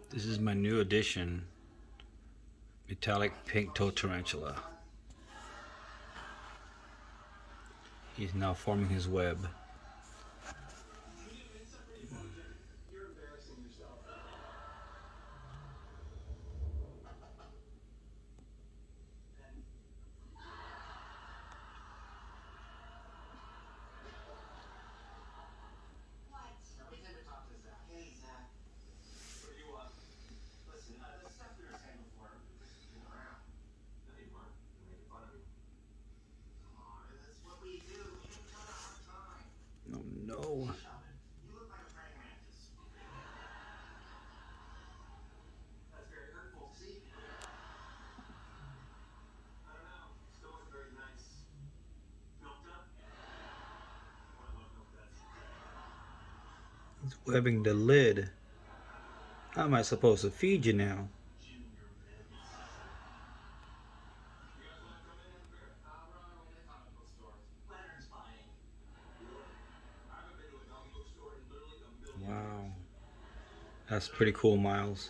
This is my new addition, metallic pink toe tarantula. He's now forming his web. Oh no. He's webbing the lid. How am I supposed to feed you now? Wow. That's pretty cool, Miles.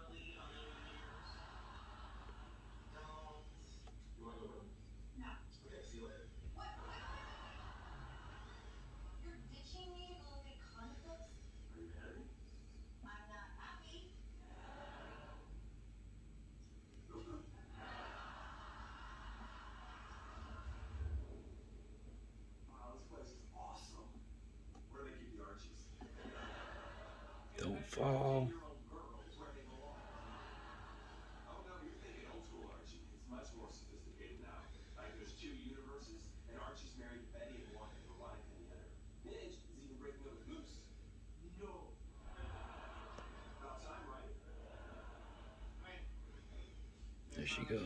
Don't fall. There she goes.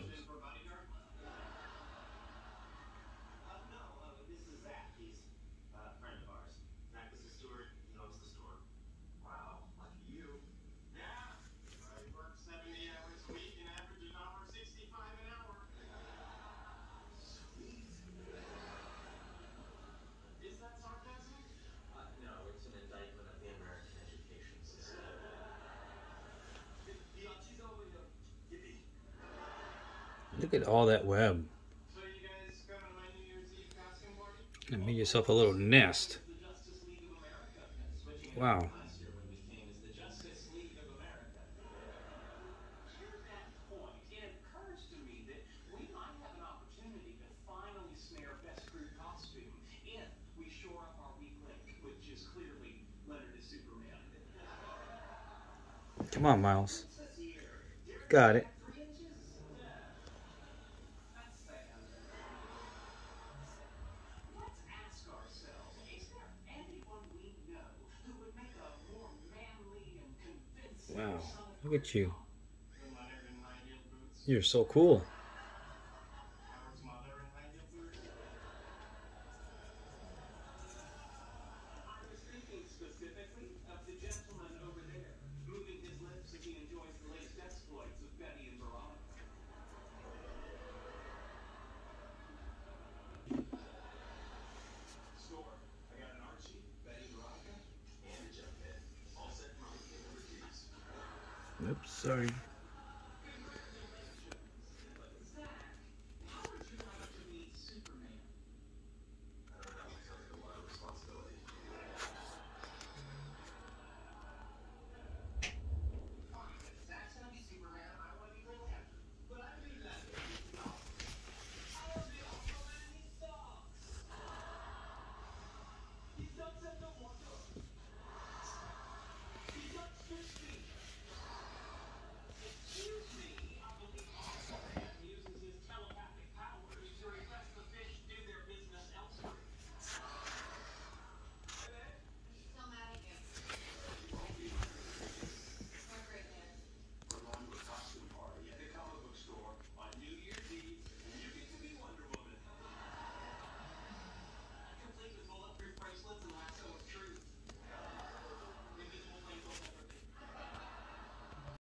Look at all that web. And make yourself a little nest. Wow. Come on, Miles. Got it. Wow, look at you. You're so cool. Oops, sorry.